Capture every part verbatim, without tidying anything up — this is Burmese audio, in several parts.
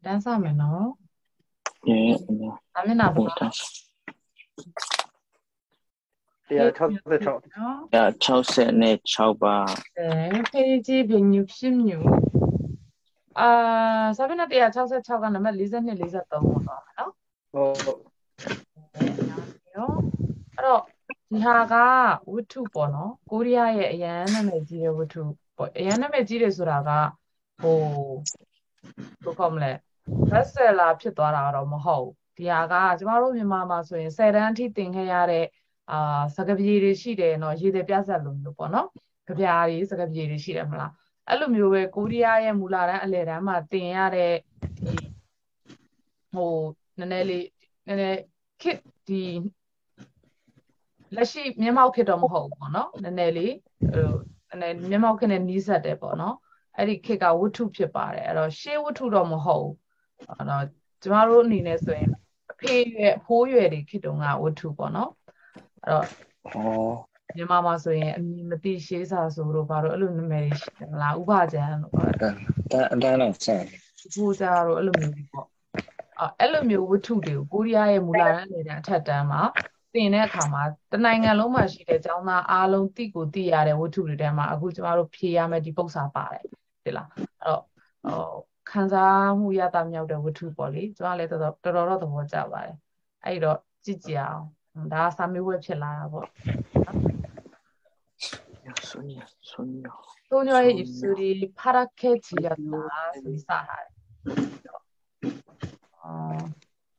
단사면어. 예, 아미나 봐. 일단 페이지 백육십육. 어? 야, 차우세네 차우바. 네, 페이지 백육십육. 아, 사비나 띠야 백육십육 넘어 사십이, 사십삼 뭐 나와요? 어, 네, 안녕하세요. 그럼 디하가 우투 번호 코리아의 예능의 지의 우투 뭐 예능의 지의 수라가 뭐 뭐컴래 베스트셀러 ဖြစ်သွားတာတော့မဟုတ်ဒီဟာကကျမတို့မြန်မာမှာဆိုရင်ဆယ်တန်းအထိသင်ခဲ့ရတဲ့အာစကားပြေတွေရှိတယ်เนาะရေသည်ပြဆက်လိုမျိုးပေါ့เนาะကြပြားတွေစကားပြေတွေရှိတယ်မလားအဲ့လိုမျိုးပဲကိုရီးယားရဲ့မူလတန်းအလယ်တန်းမှာသင်ရတဲ့ဒီဟိုနည်းနည်းလေးနည်းနည်းခစ်ဒီလက်ရှိမျက်မှောက်ခစ်တော့မဟုတ်ဘူးပေါ့เนาะနည်းနည်းလေးဟိုနည်းနည်းမျက်မှောက်ခစ်နဲ့နီးစပ်တယ်ပေါ့เนาะအဲ့ဒီခစ်ကဝတ္ထုဖြစ်ပါတယ်အဲ့တော့ရှေးဝတ္ထုတော့မဟုတ်ဘူးအဲ့တော့ကျမတို့အနေနဲ့ဆိုရင်အဖေရွယ်အဖိုးရွယ်တွေခေတ်တုန်းကဝတ္ထုပေါ့နော်အဲ့တော့ဩမြန်မာမှာဆိုရင်အမည်မသိရှေးစာဆိုတို့ဘာလို့အဲ့လိုနာမည်တွေရှိတယ်မလားဥပကျမ်းတို့အဲ့ဒါဒါတော့ဆက်ဘူဇာတို့အဲ့လိုမျိုးတွေပေါ့အဲ့လိုမျိုးဝတ္ထုတွေကိုကိုရီးယားရဲ့မူလတန်းအနေနဲ့အထက်တန်းမှာသင်တဲ့အခါမှာတနိုင်ငံလုံးမှာရှိတဲ့ကျောင်းသားအားလုံးသိကိုသိရတဲ့ဝတ္ထုတွေထဲမှာအခုကျမတို့ဖြေရမယ့်ဒီပု္ပ္ပာပါတယ်ဒီလားအဲ့တော့ဟိုခံစားမှုရတာမြောက်တဲ့ဝတ္ထုပေါ့လေကျွန်တော်လည်းတော်တော်တော်တော်သဘောကျပါတယ်အဲ့တော့ကြည့်ကြအောင်ဒါစာမေးပွဲဖြစ်လာတာပေါ့ဆွညဆွည 소녀의 입술이 파랗게 질렸다ဆိုပြီးစထားတယ်အော်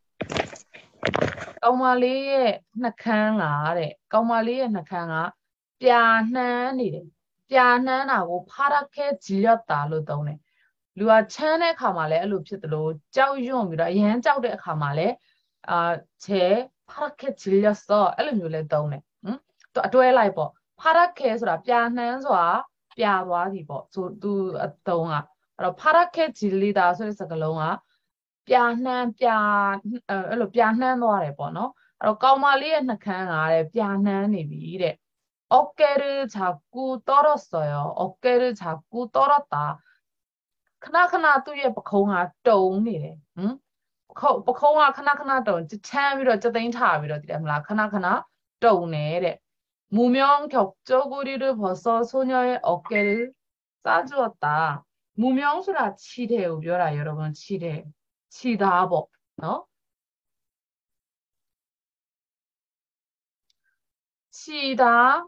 ကောင်မလေးရဲ့နှကန်းကတဲ့ကောင်မလေးရဲ့နှကန်းကပြာနှမ်းနေတယ်ပြာနှမ်းတာကို 파랗게 질렸다 လို့သုံးတယ်လူကချမ်းတဲ့အခါမှာလည်းအဲ့လိုဖြစ်တယ်လို့ကြောက်ရွံ့ပြီးတော့အရန်ကြောက်တဲ့အခါမှာလည်းအာချဲ 파랗게 질렸어 အဲ့လိုမျိုးလဲသုံးတယ်ဟမ်သူအတွဲလိုက်ပေါ့ 파랗게ဆိုတာပြာနှမ်းဆိုတာပြာသွားပြီပေါ့ဆိုသူအသုံးကအဲ့တော့ 파랗게 질리다 ဆိုတဲ့စကားလုံးကပြာနှမ်းပြာအဲ့လိုပြာနှမ်းသွားတယ်ပေါ့နော်အဲ့တော့ကောင်မလေးရဲ့နှကန်းကတဲ့ပြာနှမ်းနေပြီတဲ့ 어깨를 자꾸 떨었어요. 어깨를 자꾸 떨었다. ခဏခဏသူ့ရဲ့ပခုံးကတုံနေတယ်ဟမ်ပခုံးကခဏခဏတုံချမ်းပြီးတော့စသိန်းထပြီးတော့တည်တယ်မလားခဏခဏတုံနေတဲ့무명 격조고리를 벗어 소녀의 어깨를 싸주었다. 무명ဆိုတာခြိတယ်ကိုပြောတာ여러분ခြိတယ်ခြိတာပေါ့နော်ခြိတာ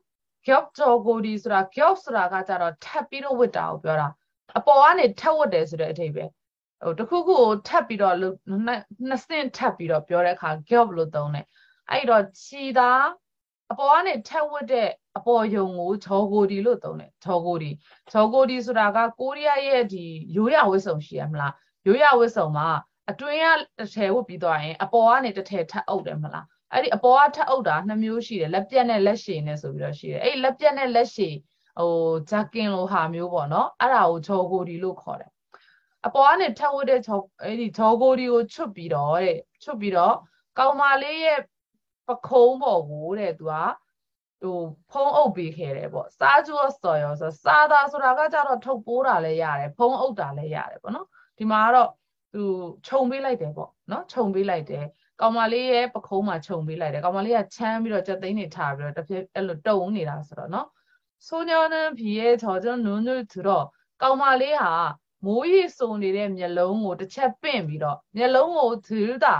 격조고리ဆိုတာ격ဆိုတာကကြတော့ထပ်ပြီးတော့ဝတ်တာကိုပြောတာအပေါ်ကနေထပ်ဝတ်တယ်ဆိုတဲ့အဓိပ္ပာယ်ဟိုတခုခုကိုထပ်ပြီးတော့နှစ်ဆင့်ထပ်ပြီးတော့ပြောတဲ့အခါ job လို့သုံးတယ်အဲ့တော့ခြီတာအပေါ်ကနေထပ်ဝတ်တဲ့အပေါ်ယုံကိုဂျော်ကိုဒီလို့သုံးတယ်ဂျော်ကိုဒီဂျော်ကိုဒီဆိုတာကကိုရီးယားရဲ့ဒီရိုးရာဝတ်စုံရှိရမလားရိုးရာဝတ်စုံမှာအတွင်းကတစ်ထည်ဝတ်ပြီးသွားရင်အပေါ်ကနေတစ်ထည်ထပ်အုပ်တယ်မလားအဲ့ဒီအပေါ်ကထပ်အုပ်တာနှစ်မျိုးရှိတယ်လက်ပြက်နဲ့လက်ရှည်နဲ့ဆိုပြီးတော့ရှိတယ်အဲ့လက်ပြက်နဲ့လက်ရှည်ဟိုဂျာကင်လိုဟာမျိုးပေါ့နော်အဲ့ဒါကိုဂျော်ကိုဒီလို့ခေါ်တယ်အပေါ်ကနေထပ်ဝတ်တဲ့ဂျော်အဲ့ဒီဂျော်ကိုဒီကိုချွတ်ပြီးတော့တဲ့ချွတ်ပြီးတော့ကောင်မလေးရဲ့ပခုံးပေါ်ကိုတဲ့သူကဟိုဖုံးအုပ်ပေးခဲ့တယ်ပေါ့စားကျွတ်စော်ရောဆိုစားတာဆိုတာကကြတော့ထုတ်ပိုးတာလည်းရတယ်ဖုံးအုပ်တာလည်းရတယ်ပေါ့နော်ဒီမှာကတော့သူခြုံပေးလိုက်တယ်ပေါ့နော်ခြုံပေးလိုက်တယ်ကောင်မလေးရဲ့ပခုံးမှာခြုံပေးလိုက်တယ်ကောင်မလေးကချမ်းပြီးတော့ကြက်သိန်းတွေထားပြီးတော့တစ်ပြက်အဲ့လိုတုံနေတာဆိုတော့နော်소녀는 비에 젖은 눈을 들어ကောင်မလေးဟာမိုးရေစုံနေတဲ့မျက်လုံးကိုတစ်ချက်ပင့်ပြီးတော့မျက်လုံးကို들다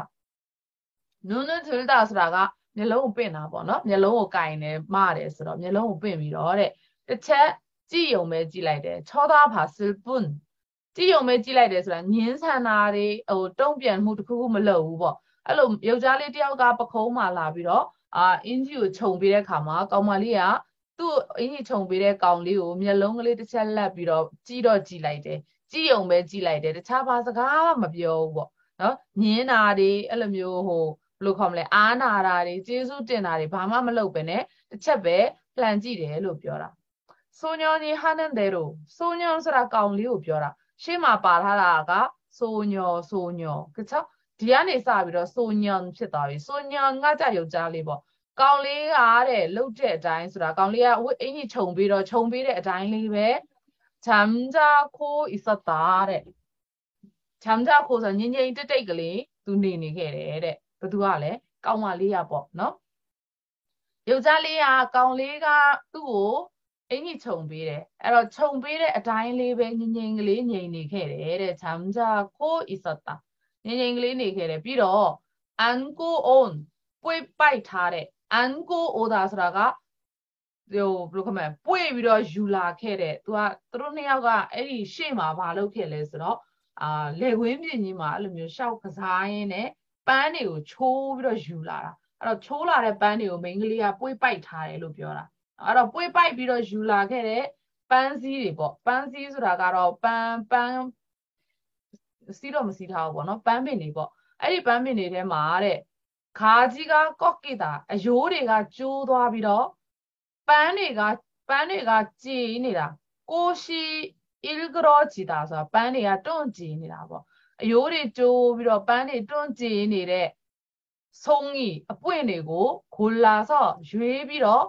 눈을 들다ဆိုတာကမျက်လုံးကိုပင့်တာပေါ့နော်မျက်လုံးကိုကင်တယ်မတယ်ဆိုတော့မျက်လုံးကိုပင့်ပြီးတော့တဲ့တစ်ချက်ကြည့်ုံပဲကြည့်လိုက်တယ်쳐다봤을 뿐ကြည့်ုံပဲကြည့်လိုက်တယ်ဆိုတာညင်းဆန်တာတွေဟိုတုံ့ပြန်မှုတစ်ခုခုမလုပ်ဘူးပေါ့အဲ့လိုယောက်ျားလေးတယောက်ကပခုံးမှာလာပြီးတော့အာအင်ဂျီကိုခြုံပေးတဲ့ခါမှာကောင်မလေးကသူ့အင်ဂျီခြုံပေးတဲ့ကောင်လေးကိုမျက်လုံးကလေးတစ်ချက်လက်ပြီးတော့ကြည့်တော့ကြည့်လိုက်တယ်ကြည့်ုံပဲကြည့်လိုက်တယ်တခြားဘာစကားမှမပြောဘူးပေါ့နော်ညင်းတာတွေအဲ့လိုမျိုးဟိုဘယ်လိုခေါ်မလဲအားနာတာတွေကျေးဇူးတင်တာတွေဘာမှမလုပ်ပဲနဲ့တစ်ချက်ပဲလှန်ကြည့်တယ်လို့ပြောတာ소년이 하는 대로 소년ဆိုတာကောင်လေးကိုပြောတာရှေ့မှာပါထားတာက소녀 소녀 그쵸ဒီကနေစပြီးတော့소년ဖြစ်သွားပြီ소년ကကြယောက်ျားလေးပေါ့ကောင်လေးကတဲ့လှုပ်တဲ့အတိုင်းဆိုတာကောင်လေးကအဝတ်အင်ကြီးခြုံပြီးတော့ခြုံပြီးတဲ့အတိုင်းလေးပဲ잠자코 있었다တဲ့ 잠자고서 닌ഞ്ഞingတိတ်ကလေးသူနေနေခဲ့တယ်တဲ့ဘသူကလဲကောင်မလေးရပေါ့နော်ယောက်ျားလေးကကောင်လေးကသူ့ကိုအင်ကြီးခြုံပေးတယ်အဲ့တော့ခြုံပေးတဲ့အတိုင်းလေးပဲငငိမ့်ကလေးငြိမ်နေခဲ့တယ်တဲ့잠자고 있었다ငငိမ့်ကလေးနေခဲ့တယ်ပြီးတော့안고 온ပွေပိုက်ထားတဲ့안고 오다ဆိုတာကဟိုဘယ်လိုခေါ်မလဲပွေပြီးတော့ယူလာခဲ့တဲ့သူကသူတို့နှစ်ယောက်ကအဲ့ဒီရှေ့မှာမလုပ်ခဲ့လဲဆိုတော့အာလေခွင်းပြင်ကြီးမှာအဲ့လိုမျိုးရှောက်ကစားရင်းနဲ့ပန်းတွေကိုချိုးပြီးတော့ယူလာတာအဲ့တော့ချိုးလာတဲ့ပန်းတွေကိုမိန်းကလေးကပွေပိုက်ထားတယ်လို့ပြောတာအဲ့တော့ပွေပိုက်ပြီးတော့ယူလာခဲ့တဲ့ပန်းစည်းတွေပေါ့ပန်းစည်းဆိုတာကတော့ပန်းပန်းစီးတော့မစီးထားဘူးပေါ့နော်ပန်းပင်တွေပေါ့အဲ့ဒီပန်းပင်တွေထဲမှာတဲ့ခါကြီးကကော့ကိတာအယိုးတွေကကျိုးသွားပြီးတော့ပန်းတွေကပန်းတွေကကြည်နေတာကိုရှိအီလ်ဂရောဂျီတာဆိုတာပန်းတွေကတွန့်ကြည်နေတာပေါ့အယိုးတွေကျိုးပြီးတော့ပန်းတွေတွန့်ကြည်နေတဲ့ဆုံးကြီးအပွင့်တွေကိုခိုလာဆော့ရွေးပြီးတော့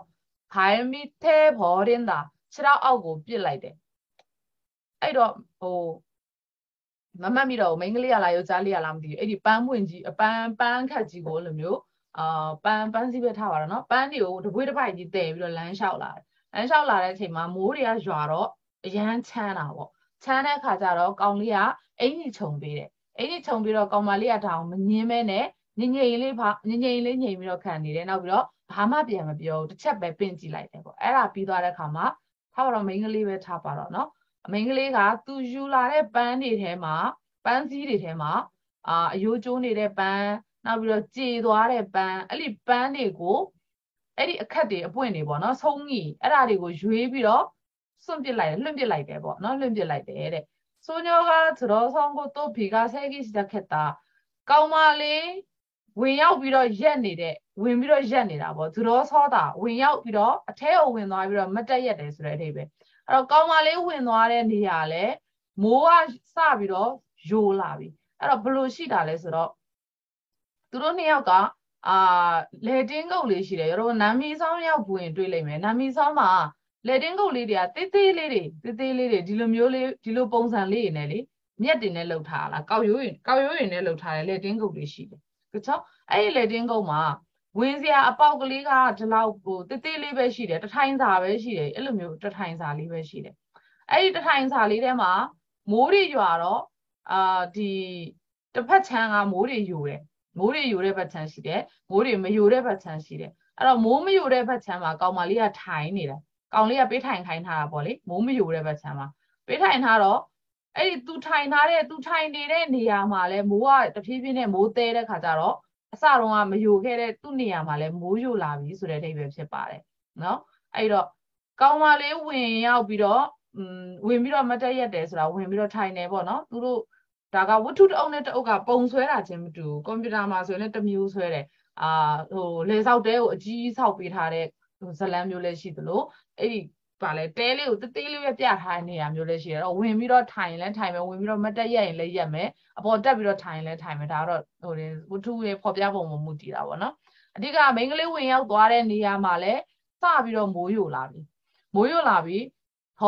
발밑에버린다ခြေထောက်အောက်ကိုပစ်လိုက်တယ်အဲ့တော့ဟိုမမှတ်မိတော့မိန်းကလေးကလားယောက်ျားလေးကလားမသိဘူးအဲ့ဒီပန်းပွင့်ကြီးအပန်းပန်းခတ်ကြီးကိုလိုမျိုးအာပန်းပန်းစည်းပဲထားပါတော့နော်ပန်းတွေကိုတပွေးတစ်ပိုက်ကြီးတည်ပြီးတော့လမ်းလျှောက်လာတယ်လမ်းလျှောက်လာတဲ့အချိန်မှာမိုးတွေကရွာတော့အရန်ချမ်းတာပေါ့ချမ်းတဲ့အခါကျတော့ကောင်လေးကအင်ကြီးခြုံပေးတယ်အင်ကြီးခြုံပြီးတော့ကောင်မလေးကတောင်မငင်းမဲနဲ့ငငိမ့်လေးပါငငိမ့်လေးငိမ့်ပြီးတော့ခံနေတယ်နောက်ပြီးတော့ဘာမှပြန်မပြောဘူးတစ်ချက်ပဲပင့်ကြည့်လိုက်တယ်ပေါ့အဲ့ဒါပြီးသွားတဲ့အခါမှာထားပါတော့မိန်းကလေးပဲထားပါတော့နော်မိန်းကလေးကသူယူလာတဲ့ပန်းတွေထဲမှာပန်းစည်းတွေထဲမှာအာအယိုးကျိုးနေတဲ့ပန်းနောက်ပြီးတော့ကြေသွားတဲ့ပန်းအဲ့ဒီပန်းတွေကိုအဲ့ဒီအခက်တွေအပွင့်တွေပေါ့နော်ဆုံးကြီးအဲ့ဒါတွေကိုရွေးပြီးတော့စွန့်ပစ်လိုက်တယ်လွှင့်ပစ်လိုက်တယ်ပေါ့နော်လွှင့်ပစ်လိုက်တယ်တဲ့ဆိုညောကသရောဆောင်ကိုတော့ဘီကဆဲကြီးစတဲ့ခက်တာကောင်မလေးဝင်ရောက်ပြီးတော့ရက်နေတဲ့ဝင်ပြီးတော့ရက်နေတာပေါ့သူတော်ဆောတာဝင်ရောက်ပြီးတော့အထဲကိုဝင်သွားပြီးတော့မတက်ရက်တယ်ဆိုတဲ့အဓိပ္ပာယ်အဲ့တော့ကောင်မလေးဝင်သွားတဲ့နေရာလဲမိုးကစပြီးတော့ယိုလာပြီအဲ့တော့ဘယ်လိုရှိတာလဲဆိုတော့သူတို့နှစ်ယောက်ကအာလေတင်းကုတ်လေးရှိတယ်ရောနာမီဆောင်ရောက်ပွင့်တွေ့လိမ့်မယ်နာမီဆောင်မှာလေတင်းကုတ်လေးတွေကတေးသေးလေးတွေတေးသေးလေးတွေဒီလိုမျိုးလေးဒီလိုပုံစံလေးတွေနဲ့လေမြက်တင်နဲ့လှုပ်ထားလားကောက်ရိုးရင်ကောက်ရိုးရင်နဲ့လှုပ်ထားတယ်လေတင်းကုတ်လေးရှိတယ်ကချောအဲ့ဒီလေတင်းကုတ်မှာဝင်စရာအပေါက်ကလေးကဒီလောက်ဟိုတေးသေးလေးပဲရှိတယ်တထိုင်စာပဲရှိတယ်အဲ့လိုမျိုးတထိုင်စာလေးပဲရှိတယ်အဲ့ဒီတထိုင်စာလေးထဲမှာမိုးတွေရွာတော့အာဒီတစ်ဖက်ချမ်းကမိုးတွေယိုတယ်မိုးတွေယိုတဲ့ဘက်ချမ်းရှိတယ်မိုးတွေမယိုတဲ့ဘက်ချမ်းရှိတယ်အဲ့တော့မိုးမယိုတဲ့ဘက်ချမ်းမှာကောင်မလေးကထိုင်နေတယ်ကောင်လေးကပေးထိုင်ခိုင်းထားတာပေါ့လေမိုးမယိုတဲ့ဘက်ချမ်းမှာပေးထိုင်ထားတော့အဲ့ဒီသူထိုင်ထားတဲ့သူထိုင်နေတဲ့နေရာမှာလဲမိုးကတဖြည်းဖြည်းနဲ့မိုးသေးတဲ့ခါကျတော့အစတုန်းကမယိုခဲ့တဲ့သူ့နေရာမှာလဲမိုးယိုလာပြီဆိုတဲ့အဓိပ္ပာယ်ဖြစ်ပါတယ်နော်အဲ့တော့ကောင်မလေးဝင်ရောက်ပြီးတော့อืมဝင်ပြီးတော့မတက်ရက်တယ်ဆိုတာဝင်ပြီးတော့ထိုင်နေပေါ့နော်သူတို့ဒါကဝတ္ထုတအုပ်နဲ့တအုပ်ကပုံဆွဲတာချင်းမတူဘူးကွန်ပျူတာမှာဆိုရင်လည်းတစ်မျိုးဆွဲတယ်အာဟိုလေဆောက်တဲကိုအကြီးဆောက်ပေးထားတဲ့ဟိုဇလန်းမျိုးလည်းရှိသလိုအဲ့ဒီပါလေတဲလေးကိုတသေးလေးပဲပြထားတဲ့နေရာမျိုးလည်းရှိတယ်တော့ဝင်ပြီးတော့ထိုင်လဲထိုင်မယ်ဝင်ပြီးတော့မတက်ရက်ရင်လည်းရက်မယ်အပေါ်တက်ပြီးတော့ထိုင်လဲထိုင်မယ်ဒါတော့ဟိုဝတ္ထုရဲ့ဖော်ပြပုံမှာမူတည်တာပေါ့နော်အဓိကမိန်းကလေးဝင်ရောက်သွားတဲ့နေရာမှာလဲစပြီးတော့မိုးယိုလာပြီမိုးယိုလာပြီ더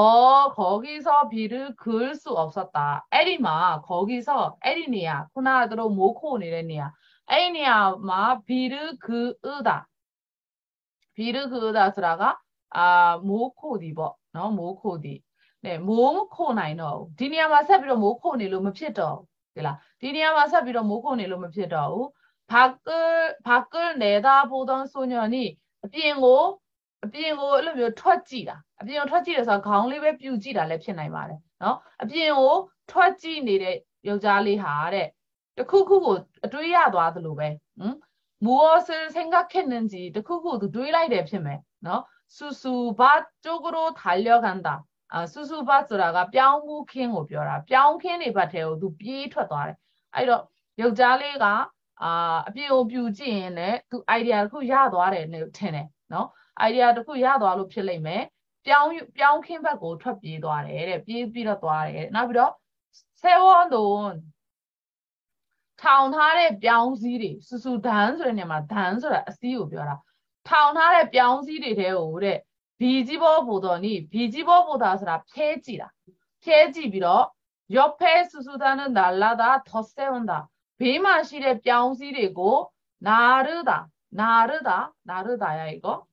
거기서 비를 그을 수 없었다. 에리마 거기서 에리နေရာခုနကတို့မိုးခိုနေတဲ့နေရာအဲ့ဒီနေရာမှာ비를 그으다. 비를 그으다ဆိုတာကအာမိုးခိုဒီပေါ့နော်မိုးခိုဒီနဲ့မိုးခိုနိုင်တော့ဘူးဒီနေရာမှာဆက်ပြီးတော့မိုးခိုနေလို့မဖြစ်တော့ဘူးဒီလားဒီနေရာမှာဆက်ပြီးတော့မိုးခိုနေလို့မဖြစ်တော့ဘူး밖을 밖을 내다보던 소년이အပြင်ကိုအပြင်ကိုအဲ့လိုမျိုးထွက်ကြည့်တာအပြင်ကိုထွက်ကြည့်တယ်ဆိုတော့ခေါင်းလေးပဲပြူကြည့်တာလည်းဖြစ်နိုင်ပါတယ်နော်အပြင်ကိုထွက်ကြည့်နေတဲ့ယောက်ျားလေးဟာတဲ့တခုခုကိုအတွေးရသွားသလိုပဲဟမ်무엇을 생각했는지တခုခုသူတွေးလိုက်တယ်ဖြစ်မယ်နော်수수밭 쪽으로 달려간다 아 수수밭ဆိုတာကပြောင်းမှုခင်းကိုပြောတာပြောင်းခင်းနေဘက်ထဲကိုသူပြေးထွက်သွားတယ်အဲ့တော့ယောက်ျားလေးကအာအပြင်ကိုပြူကြည့်ရင်လည်းသူ idea တစ်ခုရသွားတယ်လို့ထင်တယ်နော် idea တစ်ခုရသွားလို့ဖြစ်လိမ့်မယ်ပြောင်းပြောင်းခင်းဘက်ကိုထွက်ပြေးသွားတယ်တဲ့ပြေးပြီးတော့သွားတယ်နောက်ပြီးတော့세워놓은ထောင်ထားတဲ့ပြောင်းစည်းတွေစူစူဒန်းဆိုတဲ့နေရာမှာဒန်းဆိုတာအစည်းကိုပြောတာထောင်ထားတဲ့ပြောင်းစည်းတွေထဲကိုတဲ့ဘီကြီးဘောပိုတော်နိဘီကြီးဘောပိုတာဆိုတာဖဲကြည့်တာဖဲကြည့်ပြီးတော့ 옆에 수수단은 날라다 더 세운다. 배마실의 뿅시리고 나르다. 나르다. 나르다야 이거.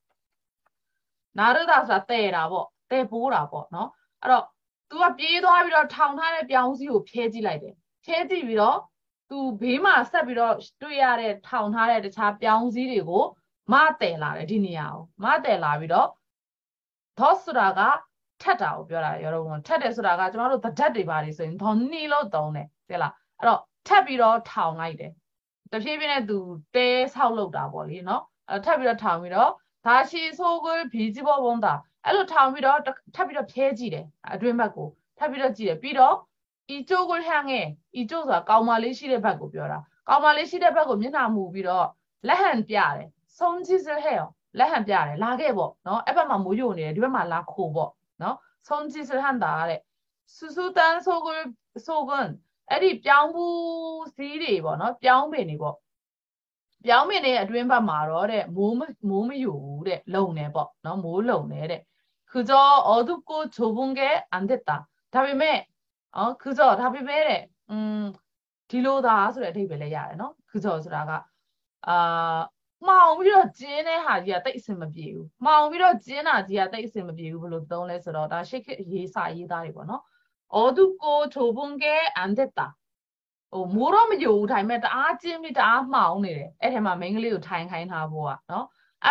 나르다ဆိုတာတဲ့တာပေါ့တဲ့ပိုးတာပေါ့နော်အဲ့တော့ तू ကပြေးသွားပြီးတော့ထောင်ထားတဲ့ပြောင်းစည်းကိုဖြဲကြည့်လိုက်တယ်ဖြဲကြည့်ပြီးတော့ तू ဘေးမှာဆက်ပြီးတော့တွေ့ရတဲ့ထောင်ထားတဲ့တခြားပြောင်းစည်းတွေကိုမတယ်လာတယ်ဒီနေရာကိုမတယ်လာပြီးတော့ သောဆိုတာကထက်တာကိုပြောတာရောတော့ထက်တယ်ဆိုတာကကျမတို့တဒတ်တွေပါတယ်ဆိုရင်ဒေါ်နီလို့သုံးတယ်တဲ့လားအဲ့တော့ထက်ပြီးတော့ထောင်လိုက်တယ်တဖြည်းဖြည်းနဲ့ तू တဲဆောက်လုပ်တာပေါ့လေနော်အဲ့ထက်ပြီးတော့ထောင်ပြီးတော့다시 속을 비집어 본다. 알로 다음이라 탑이라 폐지래.အတွင်းဘက်ကို 탑이라 지래. 비로 이쪽을 향해 이쪽서 까우말리시레 받고 벼라. 까우말리시레 받고 면나무 비로 레한 뼈래. 손짓을 해요. 레한 뼈래. 라게 뭐. 너 에바만 모요네. 리바만 라코 뭐. 너 손짓을 한다. 그래. 수수단 속을 속은 에리 뿅부 시리 뭐. 너 뿅베니 뭐. ပြောင်းမြင်တဲ့အတွင်းဘက်မှာတော့တဲ့မိုးမိုးမယူတဲ့လုံနေပေါ့နော်မိုးလုံနေတဲ့그저어둡고 좁은 게 안 됐다ဒါပေမဲ့어 그저ဒါပေမဲ့တဲ့음ဒီလိုသာဆိုတဲ့အဓိပ္ပာယ်လည်းရတယ်နော်그저ဆိုတာကအာမှောင်ပြီးတော့ကျင်းတဲ့ဟာကြီးကတိတ်အဆင်မပြေဘူးမှောင်ပြီးတော့ကျင်းတာကြီးကတိတ်အဆင်မပြေဘူးဘယ်လိုသုံးလဲဆိုတော့ဒါရှစ်ခေတ်ရေးစာရေးသားတွေပေါ့နော်어둡고 좁은 게 안 됐다ဟိုမိုးတော့မယူဘူးထိုင်မဲ့တအားကျင်းပြီးတအားမှောင်နေတယ်အဲ့ထဲမှာမိန်းကလေးကိုထိုင်ခိုင်းထားဖို့อ่ะเนาะ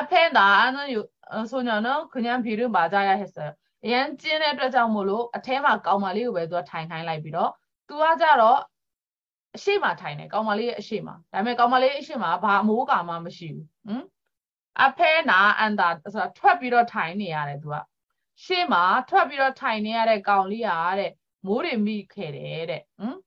앞에나는소녀는그냥비를맞아야했어요အရန်ကျင်းတဲ့အတွက်ကြောင့်မို့လို့အထဲမှာကောင်မလေးကိုပဲသူကထိုင်ခိုင်းလိုက်ပြီးတော့သူကကြတော့အရှိမထိုင်တယ်ကောင်မလေးရဲ့အရှိမဒါပေမဲ့ကောင်မလေးအရှိမဘာအမိုးကာမှမရှိဘူးဟမ်앞에나안다ဆိုတာထွက်ပြီးတော့ထိုင်နေရတယ်သူကရှေ့မှာထွက်ပြီးတော့ထိုင်နေရတဲ့ကောင်လေးอ่ะတဲ့မိုးတွေမိခဲ့တယ်တဲ့ဟမ်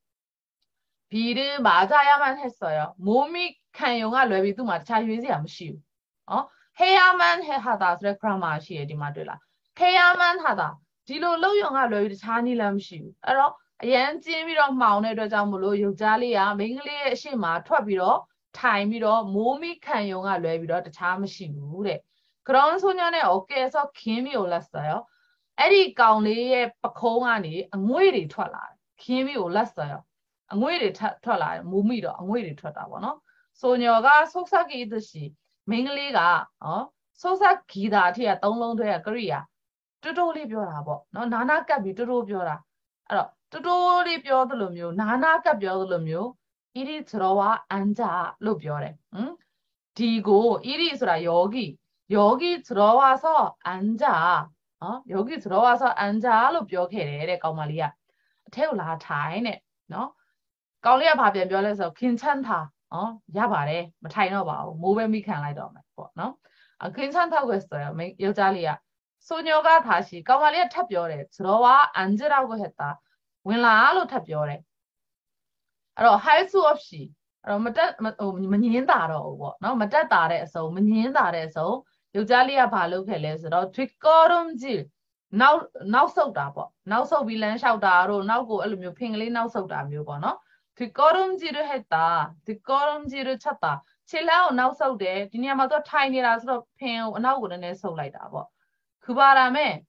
비를 맞아야만 했어요. 몸이 간용아 랩이 또 마차 유지 암시우. 어? 해야만 해 하다. 그래 그라마시에 디마들라. 해야만 하다. 디로 로용아 랩이 차니 람시우. 알아? 옌찜이랑 마운에 되자물로 육자리야 맹글리의 시마 투비로 타임이로 몸이 간용아 랩이로 참시우. 그래. 그런 소년의 어깨에서 김이 올랐어요. 에리 가운데에 박홍아니 앙웨리 튀어라. 김이 올랐어요. အငွေ့တွေထွက်လာတယ်မိုးမိတော့အငွေ့တွေထွက်တာပေါ့နော်ဆိုညော်ကဆုတ်ဆက်ကြီးသရှိမိန်းကလေးကနော်ဆုတ်ဆက်ဂီတာအထိကသုံးလုံးတွဲကကရိယာတူတူလေးပြောတာပေါ့နော်နာနာကပ်ပြီးတူတူပြောတာအဲ့တော့တူတူလေးပြောသလိုမျိုးနာနာကပ်ပြောသလိုမျိုးဣရိသရောဝအန်ဂျာလို့ပြောတယ်ဟမ်ဒီကိုဣရိဆိုတာယောဂီယောဂီသရောဝဆောအန်ဂျာနော်ယောဂီသရောဝဆောအန်ဂျာလို့ပြောခဲ့တယ်တဲ့ကောင်မလေးကအထဲကိုလာထိုင်တဲ့နော်ကောင်းလေးကဘာပြန်ပြောလဲဆိုတော့ခင်ချမ်းသာနော်ရပါတယ်မထိုင်တော့ပါဘူးမိုးပဲမိခံလိုက်တော့မယ်ပေါ့နော်ခင်ချမ်းသာကိုဆိုရယ်ယောက်ျားလေးကဆိုညောက다시ကောင်မလေးကထပ်ပြောတယ်သရောဝ앉으라고 했다ဝင်လာလို့ထပ်ပြောတယ်အဲ့တော့ high su 없이အဲ့တော့မတက်ဟိုမငင်းတာတော့ဘူးပေါ့နော်မတက်တာတဲ့အစုံမငင်းတာတဲ့အစုံယောက်ျားလေးကဘာလုပ်ခဲ့လဲဆိုတော့ 뒷걸음질နောက်နောက်ဆုတ်တာပေါ့နောက်ဆုတ်ပြီးလမ်းလျှောက်တာတို့နောက်ကိုအဲ့လိုမျိုးဖင်ကလေးနောက်ဆုတ်တာမျိုးပေါ့နော်뒷걸음질을 했다. 뒷걸음질을 쳤다. 칠라오 나우서우데 디니아마도 타이니라서 팽 나우고는 서울라이다. 뭐. 그 바람에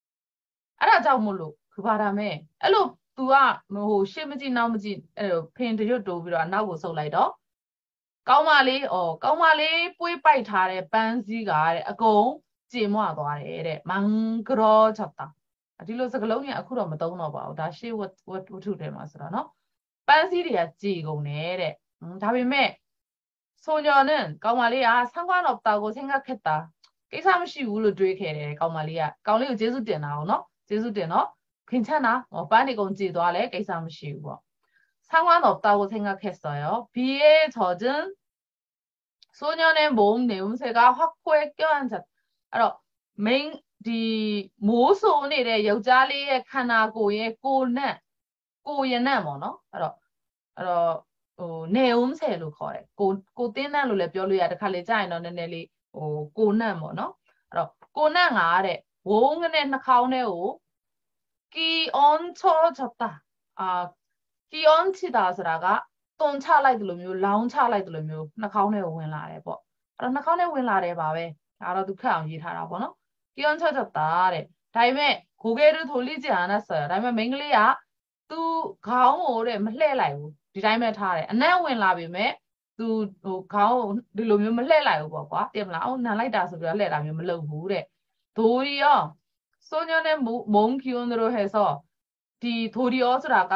알아자고 몰로 그 바람에 엘로 두아 뭐 시무지 나무지 팽들여 도비로 나우고 서울라이다. 까우마리 어 까우마리 뿌이 빠이 타래 반지가 아공 찌모아 도아래 망그러졌다. 딜로서 글롱이 아쿠로 뭐 떠오나 봐. 다시 what what to them 아스라 너. ပန်းစည်းတွေကကြည်ကုန်တယ်တဲ့ဒါပေမဲ့ဆိုညော်နဲ့ကောင်မလေးက상관없다고 생각했다ကိစ္စမရှိဘူးလို့တွေးခဲ့တယ်ကောင်မလေးကကောင်လေးကိုကျေးဇူးတင်တာပေါ့နော်ကျေးဇူးတင်တော့괜찮아 어ပန်းနေကုန်ကြည်သွားလဲကိစ္စမရှိဘူးပေါ့상관없다고 생각했어요 비에 젖은 소년의 몸 내음새가 확고에 껴앉았အဲ့တော့ main ဒီမိုးဆိုနေတဲ့ယောက်ျားလေးရဲ့ခန္ဓာကိုယ်ရဲ့ကိုယ်နဲ့ကိုရနံ့ပေါ့နော်အဲ့တော့အဲ့တော့ဟိုနေဦးဆယ်လို့ခေါ်တယ်ကိုကိုတင်းနံ့လို့လည်းပြောလို့ရတခါလေကြာရင်တော့နည်းနည်းလေးဟိုကိုနံ့ပေါ့နော်အဲ့တော့ကိုနံ့ငါတဲ့ဝုန်းနဲ့နှာခေါင်းထဲကိုကီအွန်ချောချတာအာကီအွန်ချတာဆိုတာကတွန်ချလိုက်တယ်လို့မျိုးလောင်းချလိုက်တယ်လို့မျိုးနှာခေါင်းထဲကိုဝင်လာတယ်ပေါ့အဲ့တော့နှာခေါင်းထဲဝင်လာတယ်ပါပဲဒါတော့သူခက်အောင်ရေးထားတာပေါ့နော်ကီအွန်ချောချတာတဲ့ဒါပေမဲ့고개를 돌리지 않았어요ဒါပေမဲ့မိန်းကလေးကသူခေါင်းကိုတဲ့မလှဲ့လိုက်ဘူးဒီတိုင်းပဲထားတယ်အနံ့ဝင်လာပြီမဲ့သူဟိုခေါင်းဒီလိုမျိုးမလှဲ့လိုက်ဘူးပေါ့ကွာသိမလားအော်နံလိုက်တာဆိုပြီးတော့လှဲ့တာမျိုးမလုပ်ဘူးတဲ့도리어 소년의 몸 기운으로 해서 디 도리어스라가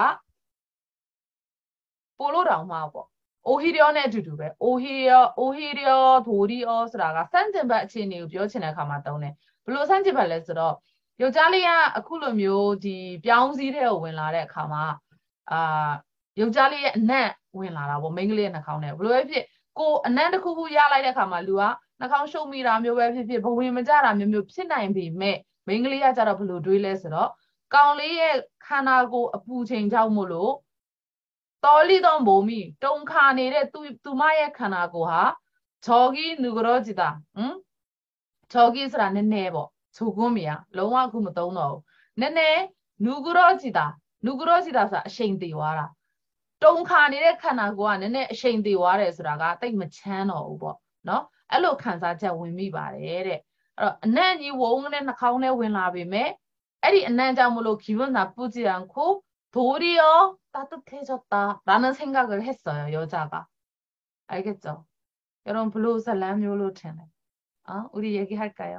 볼로라마 뭐 오히려네 두두ပဲ 오히려 오히려 도리어스라가 산진바 친이ပြောချင်တဲ့ ခါမှာ သုံးတယ်ဘလို့စန့်ကျင်ဘက်လဲဆိုတော့ယောက်ျားလေးကအခုလိုမျိုးဒီပြောင်းစည်းတဲ့ကိုဝင်လာတဲ့အခါမှာအာယောက်ျားလေးရဲ့အနံ့ဝင်လာတာပေါ့မိန်းကလေးရဲ့နှာခေါင်းနဲ့ဘလို့ပဲဖြစ်ကိုအနံ့တစ်ခုခုရလိုက်တဲ့အခါမှာလူကနှာခေါင်းရှုပ်မိတာမျိုးပဲဖြစ်ဖြစ်ဘဝင်မကြတာမျိုးမျိုးဖြစ်နိုင်ပေမဲ့မိန်းကလေးကကြတော့ဘလို့တွေးလဲဆိုတော့ကောင်လေးရဲ့ခန္ဓာကိုယ်အပူချိန်ကြောင့်မို့လို့တော်လီတော့မိုးမိတုံခါနေတဲ့သူသူမရဲ့ခန္ဓာကိုယ်ဟာဂျော်ဂီနူဂရောဂျီတာဟမ်ဂျော်ဂီဆိုတာနည်းနည်းပေါ့ခြုံကွန်းမရလုံးဝအခုမသုံးတော့ဘူးနည်းနည်းနူဂရောဂျီတာနူဂရောဂျီတာဆိုတာအရှိန်သေးသွားတာတုံခါနေတဲ့ခန္ဓာကိုယ်ကနည်းနည်းအရှိန်သေးသွားတယ်ဆိုတာကတိတ်မချမ်းတော့ဘူးပေါ့နော်အဲ့လိုခံစားချက်ဝင်မိပါတယ်တဲ့အဲ့တော့အနံ့ကြီးဝုန်းနဲ့နှာခေါင်းထဲဝင်လာပေမဲ့အဲ့ဒီအနံ့ကြောင့်မလို့기분나쁘지 않고 도리어 따뜻해졌다라는 생각을 했어요 여자가 알겠죠? 여러분 블루 살람요로 테네 어 우리 얘기할까요?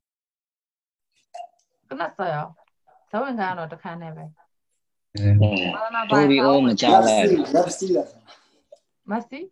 끝났어요. 저번 가는 어떻게 하네 배. 네. 도리어 맞아요. 맞지?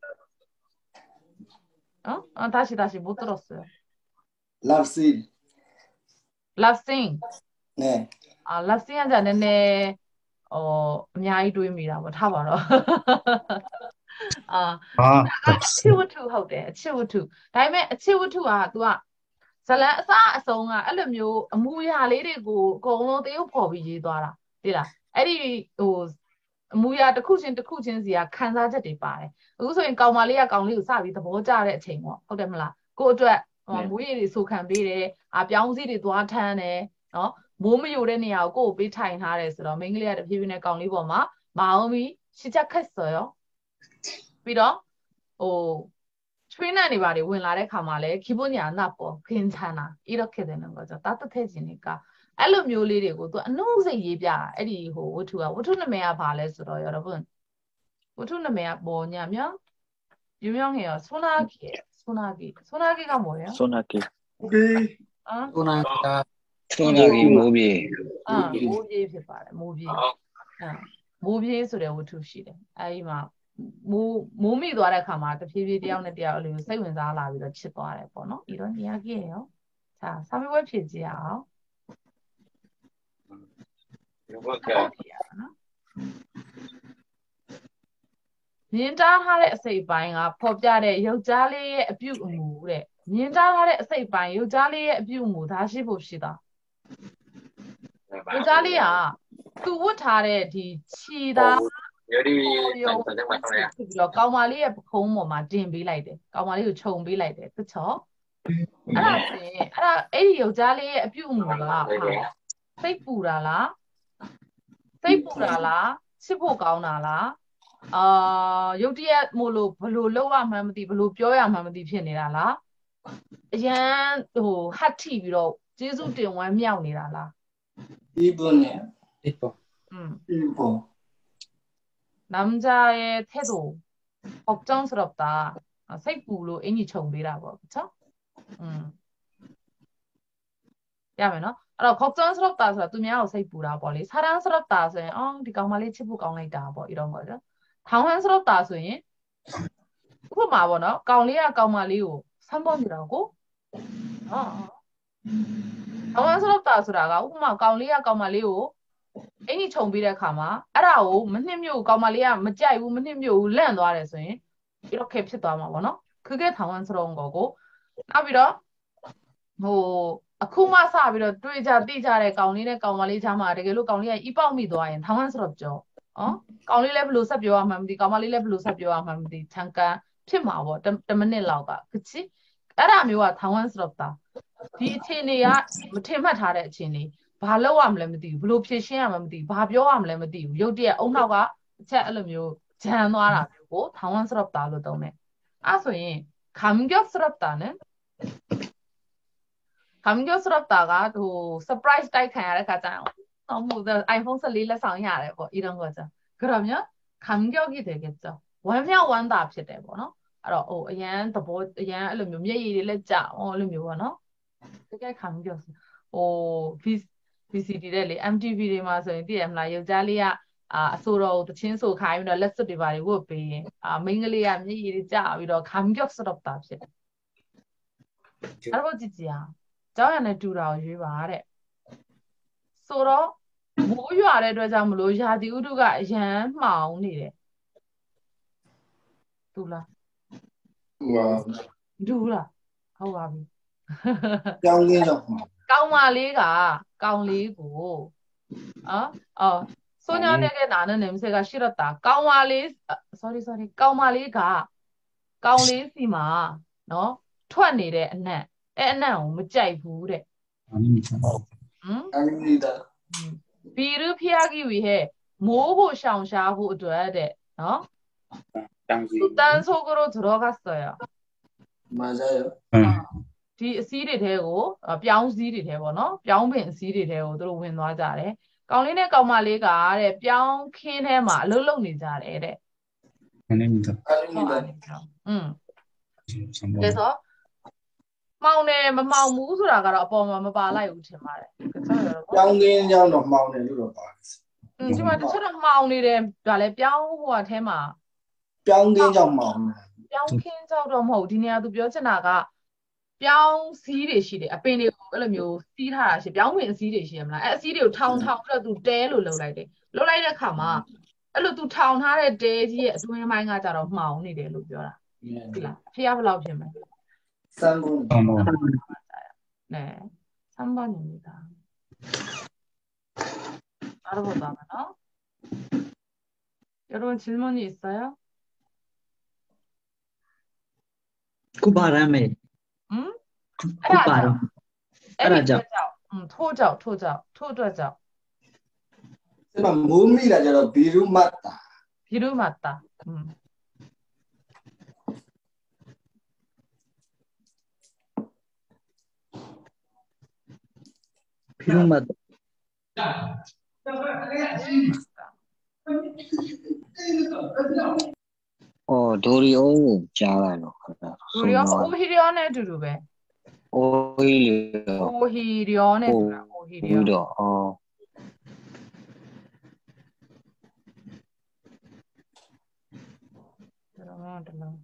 어? 어 다시 다시 못 들었어요. 랍싱. 랍싱. 네. 아 랍싱 한자 내내 어အများကြီးတွေးမိတာပေါ့ထားပါတော့အာအချစ်ဝတ္ထုဟုတ်တယ်အချစ်ဝတ္ထုဒါပေမဲ့အချစ်ဝတ္ထုက तू ကဇလန်အစအဆုံးကအဲ့လိုမျိုးအမူအရာလေးတွေကိုအကုန်လုံးတရုပ်ဖော်ပြီးရေးသွားတာသိလားအဲ့ဒီဟိုအမူအရာတစ်ခုချင်းတစ်ခုချင်းစီကခံစားချက်တွေပါတယ်အခုဆိုရင်ကောင်မလေးကကောင်လေးကိုစပြီးသဘောကျတဲ့အချိန်ပေါ့ဟုတ်တယ်မလားကို့အတွက်ဟိုမွေးရည်တွေဆိုခံပေးတယ်အာပြောင်းစည်းတွေသွားထမ်းတယ်နော်မိုးမယိုတဲ့နေရာကိုကိုယ်ပေးထိုင်ထားတယ်ဆိုတော့မိန်းကလေးကတဖြည်းဖြည်းနဲ့ကောင်လေးပေါ်မှာမအောင်ပြီးရှစ်ချက်ခက်စော်ရောပြီးတော့ဟိုချွေးနှံ့နေပါတွေဝင်လာတဲ့ခါမှာလဲ기분이 안 나빠 괜찮아 이렇게 되는 거죠 따뜻해지니까အဲ့လိုမျိုးလေးတွေကိုသူအနှုတ်စိတ်ရေးပြအဲ့ဒီဟိုဝတ္ထုကဝတ္ထုနာမည်ကဘာလဲဆိုတော့여러분ဝတ္ထုနာမည်က뭐냐면 유명해요 소나기 소나기 소나기가 뭐예요 소나기 오케이. 어? 소나기가 소나기 모비 아 모비ဖြစ်ပါတယ်모비 아 모비 ဆိုတဲ့ဝတ္ထုရှိတယ်အဲ့ဒီမှာမိုးမိုးမိသွားတဲ့အခါမှာတဖြည်းဖြည်းတယောက်နဲ့တယောက်အဲ့လိုစိတ်ဝင်စားလာပြီးတော့ချစ်သွားတယ်ပေါ့နော်이런 이야기예요 자 삼 회ဖြည့်ကြည့်အောင် မြင်တားထားတဲ့အစိတ်ပိုင်းကဖော်ပြတဲ့ယောက်ျားလေးရဲ့အပြုအမူတဲ့မြင်တားထားတဲ့အစိတ်ပိုင်းယောက်ျားလေးရဲ့အပြုအမူဒါရှိဖို့ရှိတာယောက်ျားလေးကသူဝတ်ထားတဲ့ဒီခြေသားရုံပြီးတော့ကောင်မလေးရဲ့ပခုံးပေါ်မှာတင်ပေးလိုက်တယ်ကောင်မလေးကိုခြုံပေးလိုက်တယ်တချောအဲ့ဒါဆိုရင်အဲ့ဒါအဲ့ဒီယောက်ျားလေးရဲ့အပြုအမူကဟာစိတ်ပူတာလားစိတ်ပူတာလားချစ်ဖို့ကောင်းတာလားအာရုတ်တရက်မို့လို့ဘလို့လောက်ရမှန်းမသိဘလို့ပြောရမှန်းမသိဖြစ်နေတာလားအရန်ဟိုဟတ်ထိပြီးတော့ကျေးဇူးတင်ဝမ်းမြောက်နေတာလား 이분이요. 이뻐. 음 이분. 남자의 태도 걱정스럽다 아, 색부로 애니 정비라고 그쵸? 음 야면은 알아 걱정스럽다ဆိုတော့သူများကိုစိတ်ပူတာပေါ့လေ사랑스럽다ဆိုရင်အော်ဒီကောင်မလေးချစ်ဖို့ကောင်းလိုက်တာပေါ့이런 거죠 당황스럽다ဆိုရင်ဥပမာပေါ့နော်ကောင်လေးကကောင်မလေးကို삼 번이라고 어 당황스럽다ဆိုတာကဥပမာကောင်လေးကကောင်မလေးကိုအင်ကြီးခြုံပြီးတဲ့အခါမှာအဲ့ဒါကိုမနှိမ့်မြို့ကောင်မလေးကမကြိုက်ဘူးမနှိမ့်မြို့ဘူးလန့်သွားတယ်ဆိုရင်이렇게ဖြစ်သွားမှာပေါ့နော်그게 당황스러운 거고နောက်ပြီးတော့ဟိုအခုမှစပြီးတော့တွေ့ကြသိကြတဲ့ကောင်လေးနဲ့ကောင်မလေးကြားမှာတကယ်လို့ကောင်လေးကဤပေါက်မိသွားရင်당황스럽죠 어ကောင်လေးလည်းဘယ်လိုဆက်ပြောရမှန်းမသိကောင်မလေးလည်းဘယ်လိုဆက်ပြောရမှန်းမသိ잠깐ဖြစ်မှာပေါ့တစ်မိနစ်လောက်က그치အဲ့ဒါမျိုးက당황스럽다ဒီအခြေအနေကမထင်မှတ်ထားတဲ့အခြေအနေဘာလုပ်ရမလဲမသိဘူးဘယ်လိုဖြေရှင်းရမှန်းမသိဘူးဘာပြောရမလဲမသိဘူးရုတ်တရက်အုံနောက်ကအချက်အဲ့လိုမျိုးဂျန်သွားတာမျိုးကို당황스럽다လို့သုံးတယ်အဲ့ဆိုရင်감격스럽다는 감격스럽다가 또 서프라이즈တိုက်ခံရတဲ့ခါကျရင် 너무 아이폰 십사 상야래 뭐 이런 거죠. 그러면 감격이 되겠죠. 완면 완다ဖြစ်တယ်ပေါ့နော်အဲ့တော့ဟိုအရန်သဘောအရန်အဲ့လိုမျိုးမျက်ရည်တွေလက်ကြအောင်အဲ့လိုမျိုးပေါ့နော်တကယ်감격ဟို ဗီ စီ ဒီ တဲ့လေ M T V တွေမှာဆိုရင်သိရမလားယောက်ျားလေးကအာအဆိုတော်ကိုတချင်းဆိုခိုင်းပြီးတော့လက်စွပ်တွေပါတွေဝတ်ပေးရင်အာမိန်းကလေးကမျက်ရည်တွေကျပြီးတော့감격စတော့တာဖြစ်တယ်အဲ့တော့ကြည့်ကြည့်အောင်ကျောင်းရံနဲ့တူတာကိုရွေးပါတဲ့ဆိုတော့မိုးရွာတဲ့အတွက်ကြောင့်မလို့ရာသီဥတုကအရန်မှောင်နေတယ်တူလားဝါတူလားဟုတ်ပါပြီကြောင်းလေးတော့မှာကောင်းမလေးကကောင်းလေးကိုနော်အော်소녀에게나는냄새가 싫었다ကောင်းမလေး sorry sorry ကောင်းမလေးကကောင်းလေးစီမှာနော်ထွက်နေတဲ့အနံ့အဲအနံ့ကိုမကြိုက်ဘူးတဲ့ဟမ်အမီတာဘီရူဖျားကြီးဝီဟဲ့မိုးကိုရှောင်ရှားဖို့အတွက်တဲ့နော် 땅지 딴속으로 들어갔어요. 맞아요. 디စီးတွေ ထဲကို ပြောင်းစီးတွေ ထဲပေါ့နော် ပြောင်းပင်စီးတွေ ထဲကို သူတို့ဝင်သွားကြတယ် ကောင်လေးနဲ့ကောင်မလေးကတဲ့ ပြောင်းခင်းထဲမှာအလုပ်လုပ်နေကြတယ်တဲ့ 아닙니다. 아닙니다. 응. 그래서 မှောင်တယ်မမှောင်ဘူးဆိုတာကတော့အပေါ်မှာမပါလိုက်ဘူးထင်ပါတယ် 그쵸 여러분? ကြောင်းကင်းကြောင်းတော့မှောင်တယ်လို့တော့ပါတယ် 응, ဒီမှာတချို့တော့မှောင်နေတယ်ဒါလည်းပြောင်းဟိုအထဲမှာပြောင်းကင်းကြောင်းမှောင်တယ်ပြောင်းခင်းကြောက်တော့မဟုတ်ဒီနေရာသူပြောချင်တာကပြောင်းစီးတွေရှိတယ်အပင်တွေကိုအဲ့လိုမျိုးစီးထားတာရှိပြောင်းပင်အစီးတွေရှိရမလားအဲ့အစီးတွေကိုထောင်ထောင်ပြီးတော့သူတဲလို့လှုပ်လိုက်တယ်လှုပ်လိုက်တဲ့ခါမှာအဲ့လိုသူထောင်ထားတဲ့တဲကြီးရဲ့အတွင်းပိုင်းကကြတော့မှောင်နေတယ်လို့ပြောတာဟုတ်လားဖျားဘယ်လောက်ဖြစ်မလဲစမ်းဖို့ 어머. 네 삼 번입니다 알아보자 너 여러분 질문이 있어요? 구바람에 응? 구바람 알아죠. 응, 토적, 토적, 토저적. ဒီမှာမိုးမိတာကျတော့ဘီရူမတ်တာ 비루 맞다. 응. 비lum맛 어 도리오 짜라요. 우리요 오히려네 두루베. 오히려 오히려네 두라. 오히려. 오히려 어 그러면 그러면.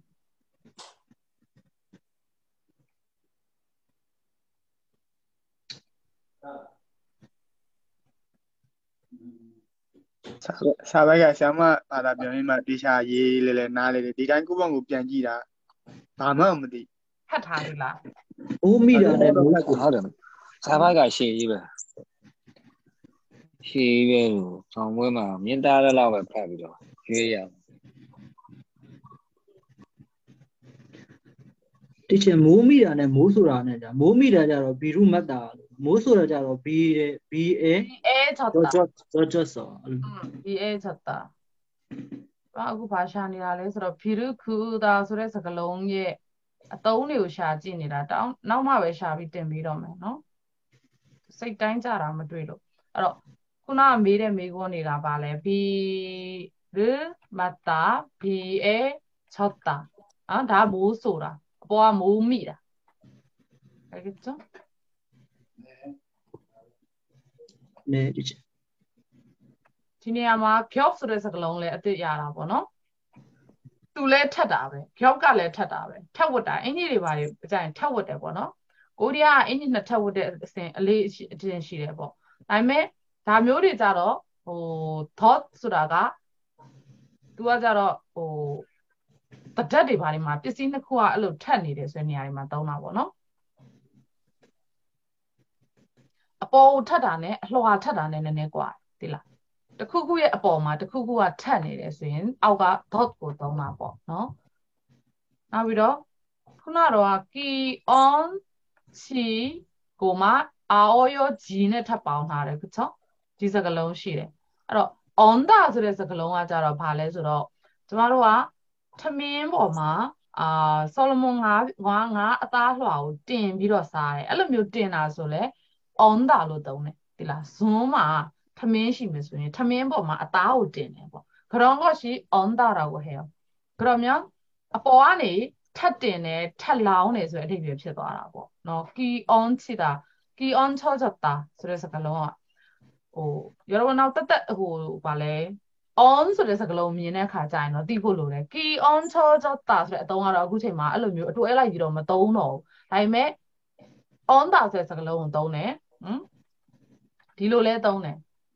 사ဘက်ကဆ iam မဘာသာပြန်ပြီးမှတေချာရေးလဲလဲနားလဲတယ်ဒီတိုင်းကိုယ့်ဘက်ကိုပြန်ကြည့်တာဘာမှမသိ 핫하리라. 오미라네 하든 사바가 시입에 시입에로 정말만 민다라고 파비도 유야 대체 모미라네 모소라네 자 모미라 자로 비lum맛다 모소라 자로 비에 비에 비에 졌다. 저저 저졌어 응, 비에 졌다. 하고 바샤니라 해서 비르크다 소리에서 그롱에 အသုံးတွေကိုရှာကြည့်နေတာတောင်းနောက်မှပဲရှာပြီးတင်ပြီးတော့မယ်နော်စိတ်တိုင်းကြတာမတွေ့လို့အဲ့တော့ခုနကမေးတဲ့မေးခွန်းတွေကပါလဲဘီရမတာဘီအဲချော့တာအာဒါမိုးဆိုတာအပေါ်ကမိုးမိတာအဲ့ကကျ 네 대체 ဒီနေရာမှာ job ဆိုတဲ့စကားလုံးလဲအစ်စ်ရတာပေါ့နော်သူလဲထက်တာပဲ job ကလည်းထက်တာပဲထက်ဝတ်တာအင်ကြီးတွေပါလေအကြိုင်ထက်ဝတ်တယ်ပေါ့နော်ကိုရီးယားကအင်ကြီးနှစ်ထက်ဝတ်တဲ့အစဉ်အလေးအတင်ရှိတယ်ပေါ့ဒါပေမဲ့ဒါမျိုးတွေကြတော့ဟို thought ဆိုတာက तू ကကြတော့ဟိုတဒတ်တွေပါလေမှာပစ္စည်းနှစ်ခုကအဲ့လိုထက်နေတယ်ဆိုတဲ့နေရာတွေမှာသုံးတာပေါ့နော်အပေါ်ထက်တာနဲ့အလွှာထက်တာနဲ့နည်းနည်းกว่าသိလားတခုခုရဲ့အပေါ်မှာတခုခုကထက်နေတယ်ဆိုရင်အောက်က dot ကိုသုံးတာပေါ့နော်နောက်ပြီးတော့ခုနတော့ key on ချီကိုမှ r ရော g နဲ့ထပ်ပေါင်းထားတယ်그쵸ဒီစကားလုံးရှိတယ်အဲ့တော့ on တာဆိုတဲ့စကားလုံးကကြတော့ဘာလဲဆိုတော့ကျမတို့ကထမင်းပေါ်မှာအာဆော်လမွန်ငါးငါးငါးအသားလွှာကိုတင်ပြီးတော့စားတယ်အဲ့လိုမျိုးတင်တာဆိုလဲ on တာလို့သုံးတယ်ဒီလား zoom မှာ 탐민심이 탐민 보면 아따오 되네 뭐 그런 것이 언다라고 해요. 그러면 아빠안에 탓되네 탓라오네 소리 되게ဖြစ်သွားတာပေါ့ 너 기온 치다 기온 쳐졌다 그래서 그런 어 여러분 나 따따 어 발레 on ဆိုတဲ့စကားလုံးမြင်တဲ့အခါကျရင်တော့သိဖို့လိုတယ် key on ချောချောတာဆိုတဲ့အသုံးကတော့အခုချိန်မှာအဲ့လိုမျိုးအတူအဲလိုက်ပြီးတော့မသုံးတော့ဘူးဒါပေမဲ့ on တာဆိုတဲ့စကားလုံးကိုသုံးတယ်ဟမ်ဒီလိုလဲသုံးတယ်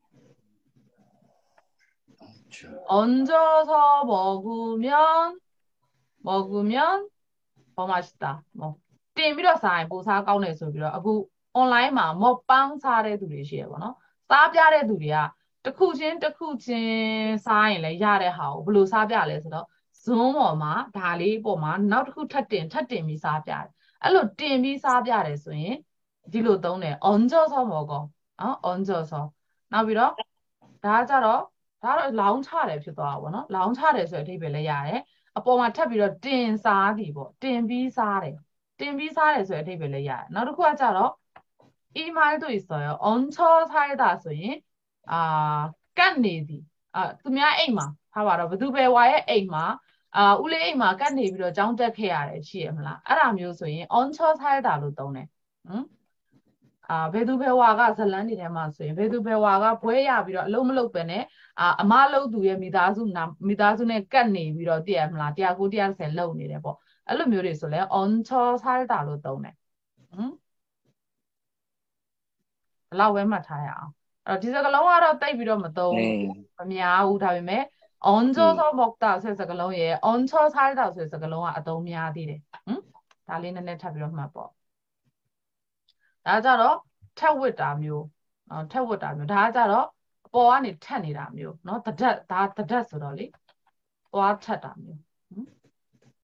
얹어서 먹으면 먹으면 더 맛있다 뭐 တင်ပြီးတော့စားရင်ပိုစားကောင်းတယ်ဆိုပြီးတော့အခု online မှာ 먹방 စားတဲ့သူတွေရှိရပါတော့စားပြတဲ့သူတွေကတစ်ခုချင်းတစ်ခုချင်းစားရင်လည်းရတဲ့ဟာကိုဘယ်လိုစားပြလဲဆိုတော့ Zoom ပေါ်မှာဒါလေးပေါ်မှာနောက်တစ်ခုထပ်တင်ထပ်တင်ပြီးစားပြတယ်အဲ့လိုတင်ပြီးစားပြတယ်ဆိုရင်ဒီလိုသုံးတယ် 얹어서 먹어 နော် 얹어서 နောက်ပြီးတော့ဒါကကြတော့ဒါတော့လောင်းချတယ်ဖြစ်သွားတာပေါ့နော်လောင်းချတယ်ဆိုတဲ့အဓိပ္ပာယ်လည်းရတယ်အပေါ်မှာထပ်ပြီးတော့တင်စားပြီပေါ့တင်ပြီးစားတယ်တင်ပြီးစားတယ်ဆိုတဲ့အဓိပ္ပာယ်လည်းရတယ်နောက်တစ်ခုကကြတော့ 이말도 있어요. 얹혀 살다 소인 아 깐네디 아 그냥အိမ်မှာထားပါတော့ဘသူပဲဝါရဲ့အိမ်မှာအာဦးလေးအိမ်မှာကတ်နေပြီးတော့ကြောင်းတက်ခဲ့ရတယ်ရှိရမလားအဲ့ဒါမျိုးဆိုရင် 얹혀 살다 လို့သုံးတယ်ဟမ်အာဘယ်သူပဲဝါကဇလန်းနေထဲမှာဆိုရင်ဘယ်သူပဲဝါကဘွဲရပြီးတော့အလုံးမလုံးပဲနဲ့အာအမလုံးသူရဲ့မိသားစုနာမိသားစုနဲ့ကတ်နေပြီးတော့တည်ရမလားတရားကိုတရားဆယ်လုံနေတယ်ပေါ့အဲ့လိုမျိုးတွေဆိုလဲ 얹혀 살다 လို့သုံးတယ်ဟမ်ဘယ်လောက်ပဲမှတ်ထားရအောင်အဲ့တော့ဒီစကားလုံးကတော့တိတ်ပြီးတော့မသုံးမများဘူးဒါပေမဲ့ 얹어서 먹다 ဆိုတဲ့စကားလုံးရဲ့ 얹혀 살다 ဆိုတဲ့စကားလုံးကအသုံးများသေးတယ်ဟမ်ဒါလေးနည်းနည်းထပ်ပြီးတော့မှတ်ပေါ့ဒါကြတော့ထက်ဝစ်တာမျိုးနော်ထက်ဝစ်တာမျိုးဒါကကြတော့အပေါ်ကနေထက်နေတာမျိုးနော်တဒက်ဒါတဒက်ဆိုတော့လေသွားထက်တာမျိုး